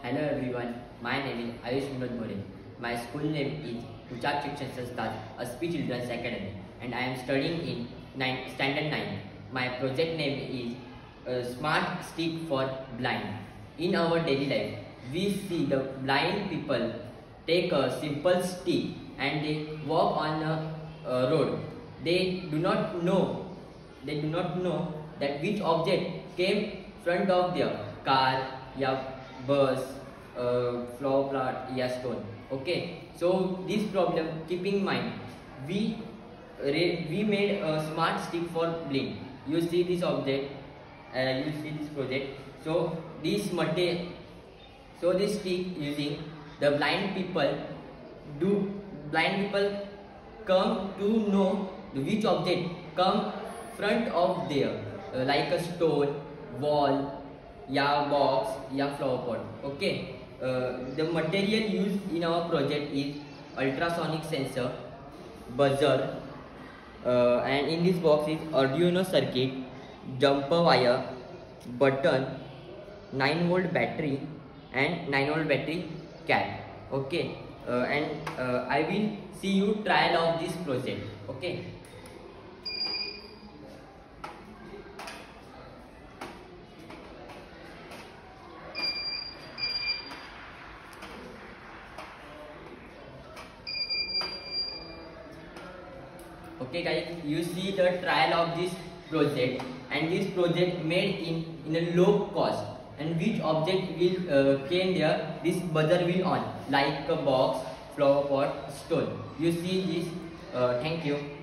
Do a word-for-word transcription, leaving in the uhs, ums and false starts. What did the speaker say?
Hello everyone, my name is Ayush Vinod More. My school name is Uchak Shikshan Sansthan, a speech children's academy, and I am studying in ninth, standard nine. My project name is uh, Smart Stick for Blind. In our daily life, we see the blind people take a simple stick and they walk on a uh, road. They do not know, they do not know that which object came front of their car, या bus, uh, flower plant, या stone. Okay, so this problem, keep in mind, we we made a smart stick for blind. You see this object, uh, you see this project. So this material, so this stick using the blind people do blind people come to know which object come front of their uh, like a stone, wall, या box या flower pot. Okay, uh, the material used in our project is ultrasonic sensor, buzzer, uh, and in this box is Arduino circuit, jumper wire, button, nine volt battery and nine volt battery cap. Okay, uh, and uh, I will see you trial of this project. Okay. Okay guys, you see the trial of this project, and this project made in in a low cost, and which object will uh, came there, this buzzer will on like a box, flower pot, stone. You see this. Uh, thank you.